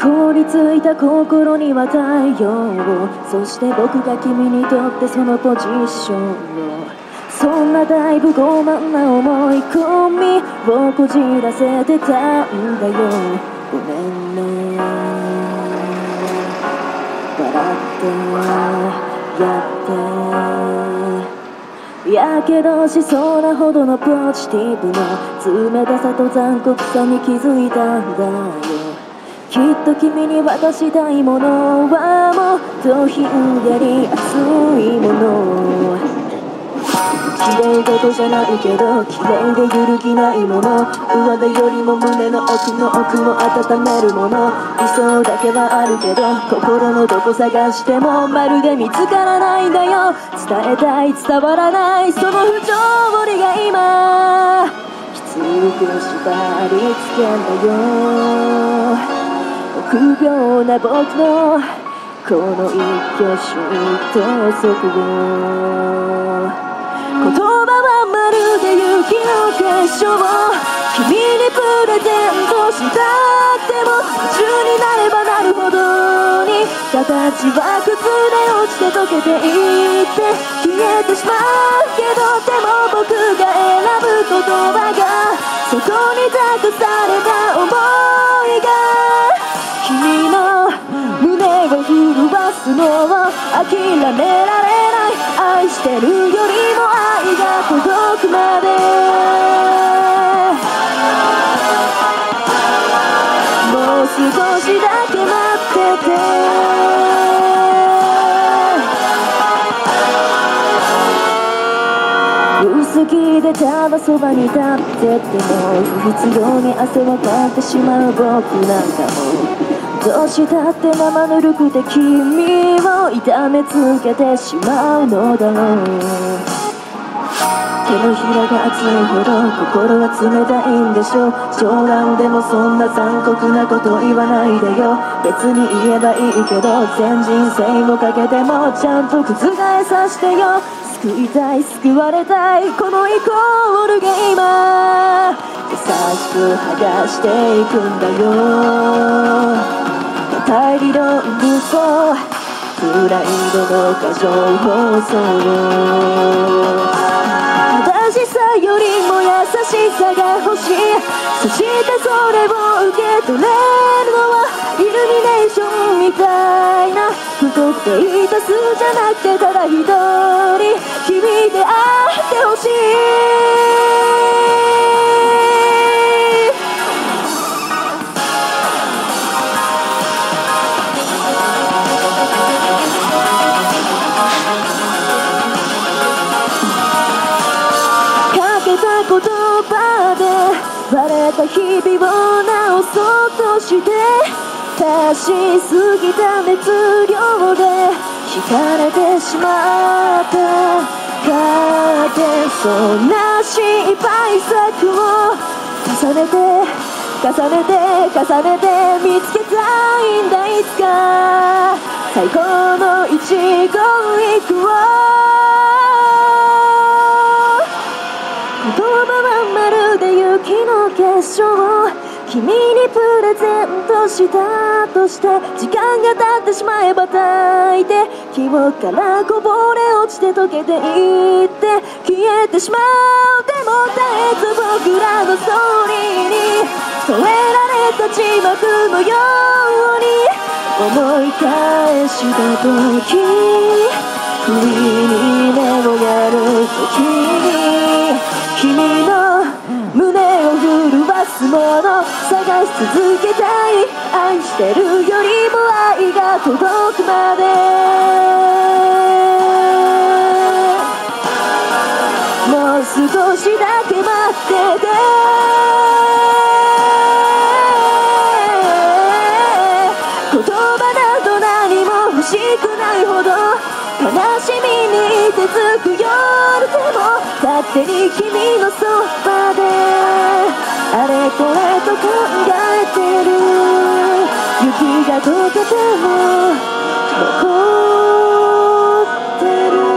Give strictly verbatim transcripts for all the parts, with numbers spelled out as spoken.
凍りついた心には太陽を、そして僕が君にとってそのポジションを。そんなだいぶ傲慢な思い込みをこじらせてたんだよ。ごめんね。笑ってやってやけどしそうなほどのポジティブな冷たさと残酷さに気づいたんだよ。きっと君に渡したいものはもっとひんやり熱いもの。綺麗事じゃないけど綺麗で揺るぎないもの。上辺よりも胸の奥の奥を温めるもの。理想だけはあるけど心のどこ探してもまるで見つからないんだよ。伝えたい伝わらないその不条理が今きつく縛りつけんだよ。臆病な僕のこの一挙手一投足を。言葉はまるで雪の結晶。君にプレゼントしたくても夢中になればなるほどに形は崩れ落ちて溶けていって消えてしまうけど、でも僕が選ぶ言葉がそこに託された想いが君の胸を震わすのを諦められない。愛してるよりも愛が届くまでもう少しだけ待ってて。薄着でただそばに立ってても不必要に汗をかいてしまう僕なんかもどうしたって生ぬるくて君を痛めつけてしまうのだろう。手のひらが熱いほど心は冷たいんでしょう。冗談でもそんな残酷なこと言わないでよ。別に言えばいいけど全人生をかけてもちゃんと覆させてよ。救いたい救われたいこのイコールが今優しく剥がしていくんだよ。大理論武装プライドの過剰放送。正しさよりも優しさが欲しい。そしてそれを受け取れるのはイルミネーションみたいな不特定多数じゃなくてただ一人君であってほしい。言葉で割れた日々を直そうとして足しすぎた熱量で惹かれてしまったかってそんな失敗作を重ねて重ねて重ねて見つけたいんだいつか最高の一言一句を。言葉はまるで雪の結晶。君にプレゼントしたとして時間が経ってしまえば大抵記憶からこぼれ落ちて溶けていって消えてしまう。でも絶えず僕らのストーリーに添えられた字幕のように思い返した時不意に目をやる時に君の胸を震わすもの探し続けたい。愛してるよりも愛が届くまでもう少しだけ待ってて。言葉など何も欲しくないほど悲しみに手つく夜でも勝手に君のそばであれこれと考えてる。雪が溶けても残ってる。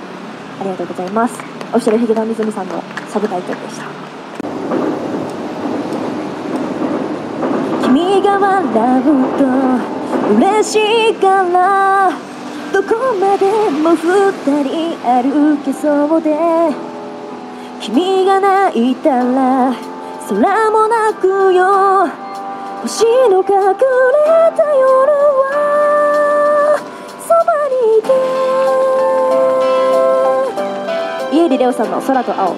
ありがとうございます。オフィシャル髭男dismさんのサブタイトルでした。 君が笑うと嬉しいからどこまでも二人歩けそうで君が泣いたら空も泣くよ星の隠れた夜はそばにいて家入レオさんの空と青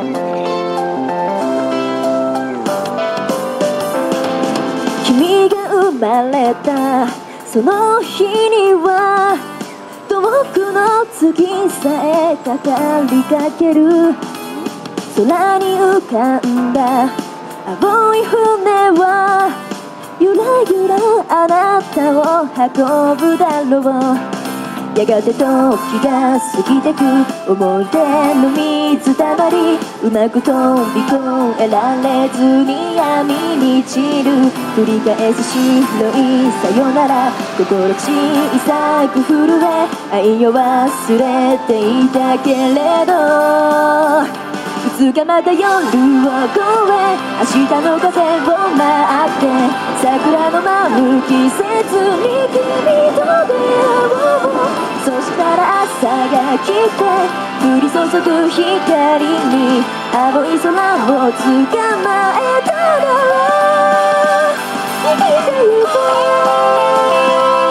君が生まれたその日には遠くの月さえかかりかける空に浮かんだ青い船はゆらゆらあなたを運ぶだろうやがて時が過ぎてく思い出の水たまりうまく飛び越えられずに闇に散る繰り返す白いさよなら心小さく震え愛を忘れていたけれどいつかまた夜を越え明日の風を待って桜の舞う季節に君と出会おうそしたら朝が来て降り注ぐ光に青い空を捕まえたら生きてゆこう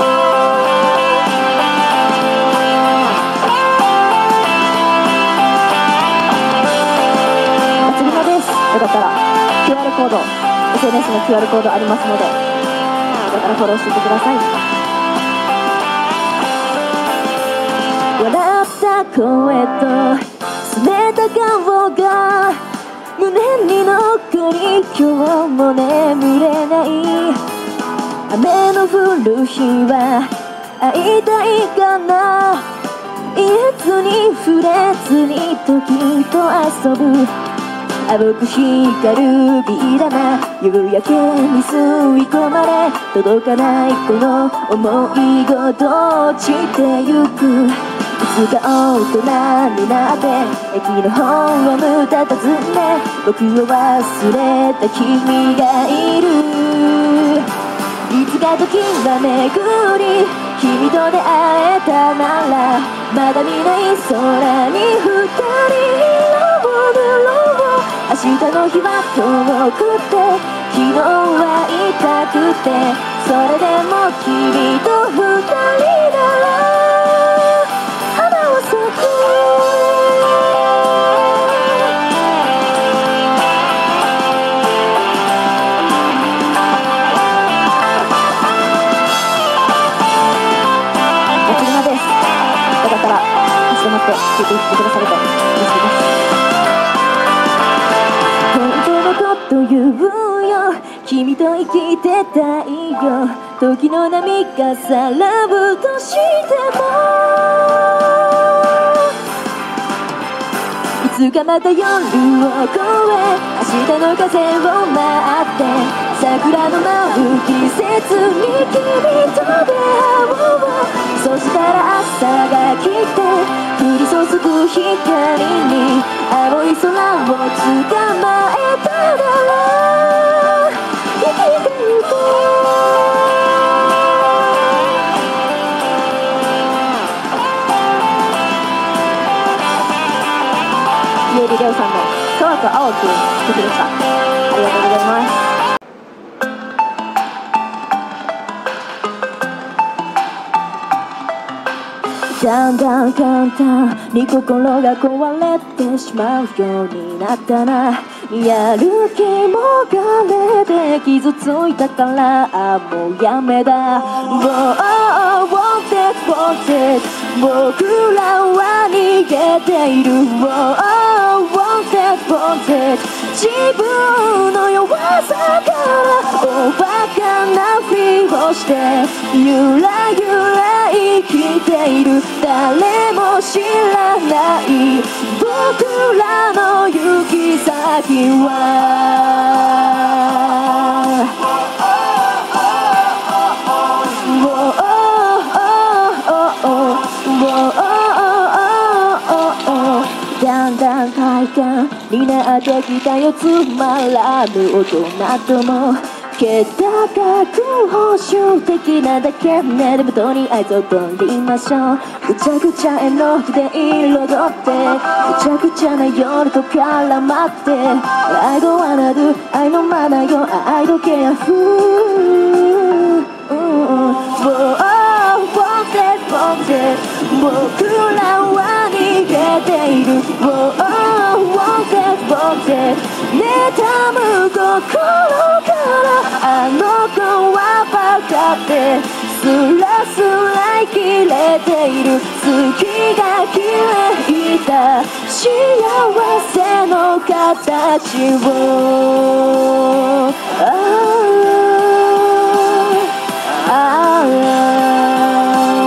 よかったら キューアール コード エスエヌエス の キューアール コードありますのでよかったらフォローしていってください笑った声と冷た顔が胸に残り今日も眠れない雨の降る日は会いたいかな言えずに触れずに時と遊ぶ青く光るビー玉夕焼けに吸い込まれ届かないこの想いごと落ちてゆくいつか大人になって駅のホームたたずね僕を忘れた君がいるいつか時は巡り君と出会えたならまだ見ない空に二人明日の日は遠くて昨日は痛くてそれでも君と二人なら花を咲く夏沼ですよかったら足を持って聴いていってくださると嬉しいですと言うよ君と生きてたいよ時の波がさらうとしてもいつかまた夜を越え明日の風を待って桜の舞う季節に君と出会おうそしたら朝が来て降り注ぐ光に青い空を捕まえたら生きてゆこう家入レオさんの「空と青」という曲でした。ありがとうございます。だんだん簡単に心が壊れてしまうようになったなやる気もがれて傷ついたからあもうやめだ Wanted Wanted 僕らは逃げている Wanted Wanted 自分の弱さからおバカなふりをしてゆらゆら生きている誰も知らない僕らの行き先はだんだん快感になってきたよつまらぬ大人ともけ高く報酬的なだけね。でもとりあえず踊りましょう。ぐちゃぐちゃ絵の具で彩ってぐちゃぐちゃな夜と絡まって I don't wanna do I know まだよ I don't care who wanted wanted 僕らは逃げている wanted wanted 妬む心からあの子はバカってスラスラ生きれている月が綺麗だ幸せの形をああ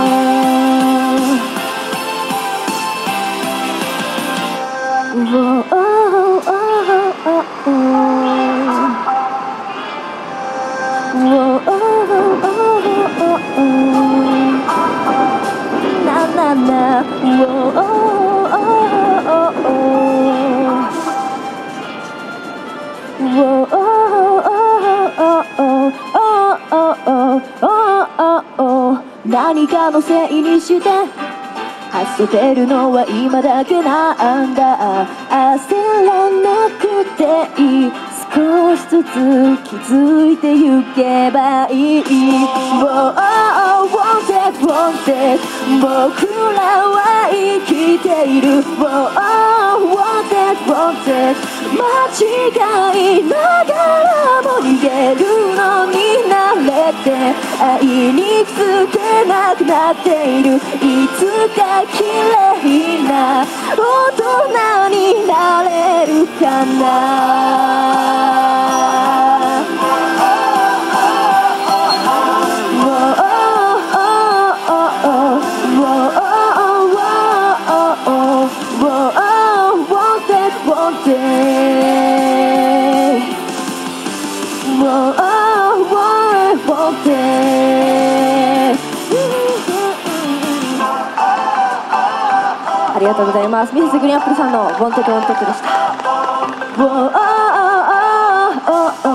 何かのせいにして焦ってるのは今だけなんだ焦らなくていい少しずつ気づいてゆけばいい wanted wanted 僕らは生きている wanted wanted 間違いながらも逃げるのに慣れて愛につけなくなっているいつか綺麗な大人になれるかなありがとうございます。ミセスグリーンアップルさんの「WanteD WanteD」でした。